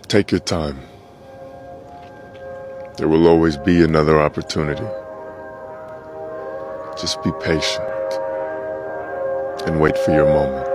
Take your time. There will always be another opportunity. Just be patient and wait for your moment.